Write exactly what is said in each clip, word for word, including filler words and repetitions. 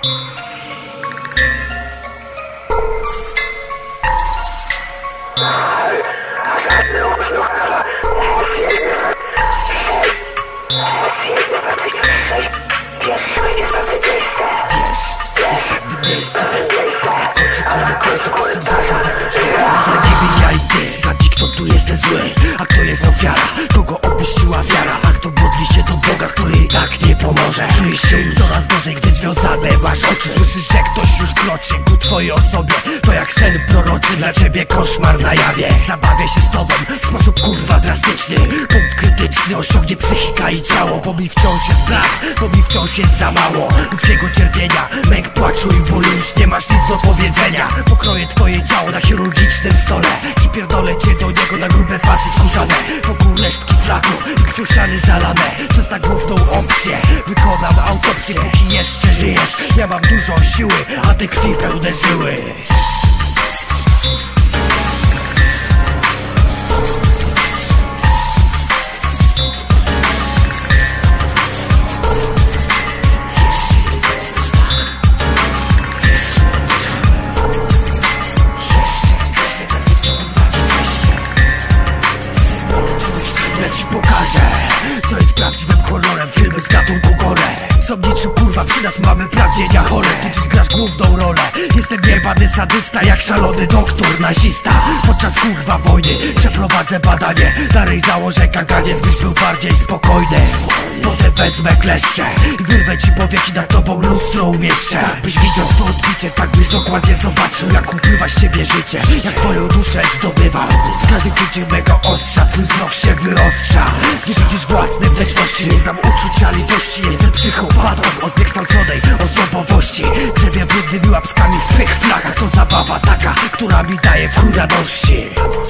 Zagiwia i ty, zgadnij kto tu jest ten zły, a kto jest ofiara, kogo opuściła wiara, a kto modli się do Boga, który i tak nie pomoże. Czujesz się coraz gorzej, gdy związane masz oczy. Słyszysz, że ktoś już kroczy ku twojej osobie. To jak sen proroczy, dla ciebie koszmar na jawie. Zabawię się z tobą w sposób kurwa drastyczny. Punkt krytyczny osiągnie psychika i ciało. Bo mi wciąż jest brak, bo mi wciąż jest za mało ludzkiego cierpienia, męk, płaczu i bólu. Już nie masz nic do powiedzenia. Pokroję twoje ciało na chirurgicznym stole. Przypierdolę cię do niego na grube pasy skórzane. Wokół resztki flaków i krwią ściany zalane. Czas na główną opcję, wykonam autopsję. Póki jeszcze żyjesz, ja mam dużo siły, a te krwi pełne żyły. Ci pokażę, co jest prawdziwym horrorem. Filmy z gatunku gore są niczym kurwa, przy nas mamy pragnienia chore. Ty dziś grasz główną rolę. Jestem jebany sadysta, jak szalony doktor nazista. Podczas kurwa wojny przeprowadzę badanie. Dalej założę kaganiec, byś był bardziej spokojny. Potem wezmę kleszcze i wyrwę ci powieki, nad tobą lustro umieszczę. Tak byś widział to odbicie, tak byś dokładnie zobaczył, jak upływa z ciebie życie, jak twoją duszę zdobywam. Z każdym cięciem mego ostrza twój wzrok się wyostrza. Nie widzisz własnej wnętrzności, nie znam uczucia litości. Jestem psychopatą o zniekształconej osobowości. Grzebię brudnymi łapskami w twych flagach. To zabawa taka, która mi daje w chuj radości.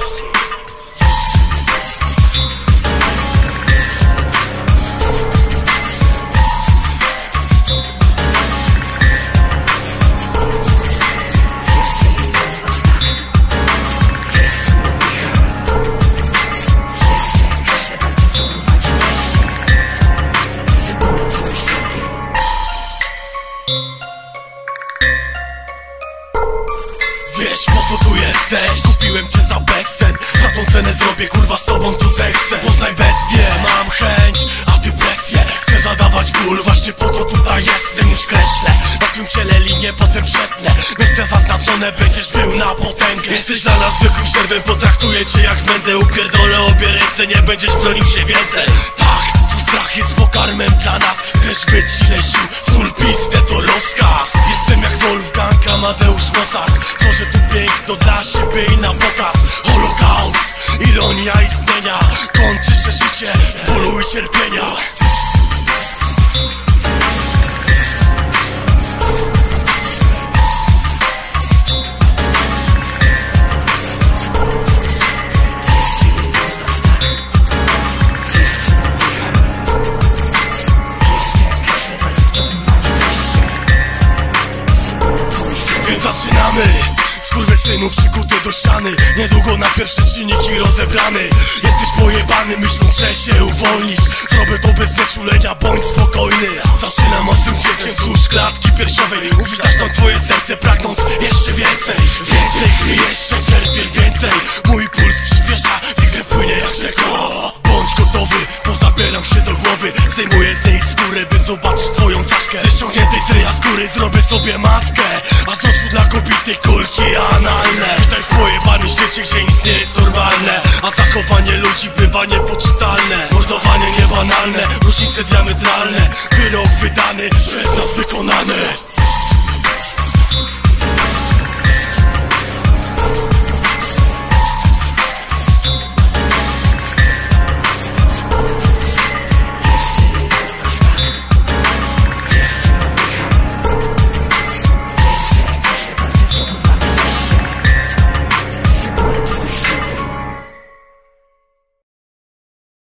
Wiesz, po co tu jesteś? Kupiłem cię za bezcen. Za tą cenę zrobię kurwa z tobą co zechcę. Poznaj bestię, mam chęć, a ty presję. Chcę zadawać ból, właśnie po to tutaj jestem. Już kreślę na tym ciele linię, potem przetnę. Miejsce zaznaczone, będziesz był na potęgę. Jesteś dla nas zwykłym sierwem, potraktuję cię jak będę. Upierdolę obie ręce, nie będziesz bronił się więcej. Tak, tu strach jest pokarmem dla nas. Chcesz być ile sił, sól pistę to rozkaz. Jestem jak Wolfgang Amadeusz Mozart. Tworzę tu piękno dla siebie i na pokaz. Holokaust, ironia istnienia. Kończy się życie w bólu i cierpienia. Zaczynamy! Skurwysynu przykuty do ściany. Niedługo na pierwsze czynniki rozebrany. Jesteś pojebany, myśląc, że się uwolnisz. Zrobię to bez znieczulenia, bądź spokojny. Zaczynam ostrym cięciem wzdłuż klatki piersiowej. Uwitasz tam twoje serce, pragnąc jeszcze więcej. Więcej krwi, jeszcze cierpień, więcej. Mój puls przyspiesza, gdy krew płynie jak rzeka. Bądź gotowy, bo zabieram się do głowy. Zdejmuję z niej skórę, by zobaczyć twoją czaszkę. Ze ściągniętej z ryja skóry zrobię sobie maskę. A z oczu dla kobiety kulki analne. Witaj w pojebanym świecie, gdzie nic nie jest normalne. A zachowanie ludzi bywa niepoczytalne. Mordowanie niebanalne, różnice diametralne. Wyrok wydany, przez nas wykonany.